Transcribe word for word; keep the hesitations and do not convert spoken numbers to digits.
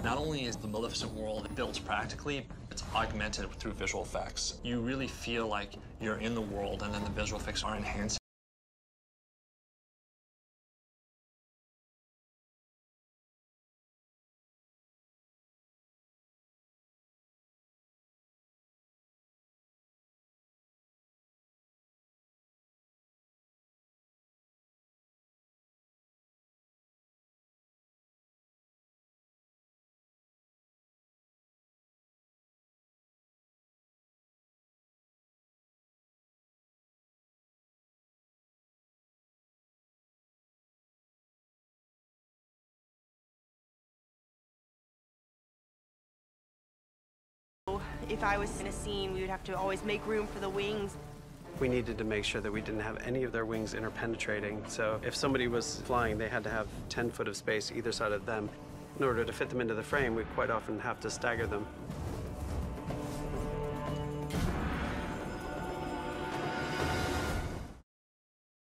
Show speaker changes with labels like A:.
A: Not only is the Maleficent world built practically, it's augmented through visual effects. You really feel like you're in the world, and then the visual effects are enhanced.
B: If I was in a scene, we would have to always make room for the wings.
C: We needed to make sure that we didn't have any of their wings interpenetrating. So if somebody was flying, they had to have ten foot of space either side of them. In order to fit them into the frame, we quite often have to stagger them.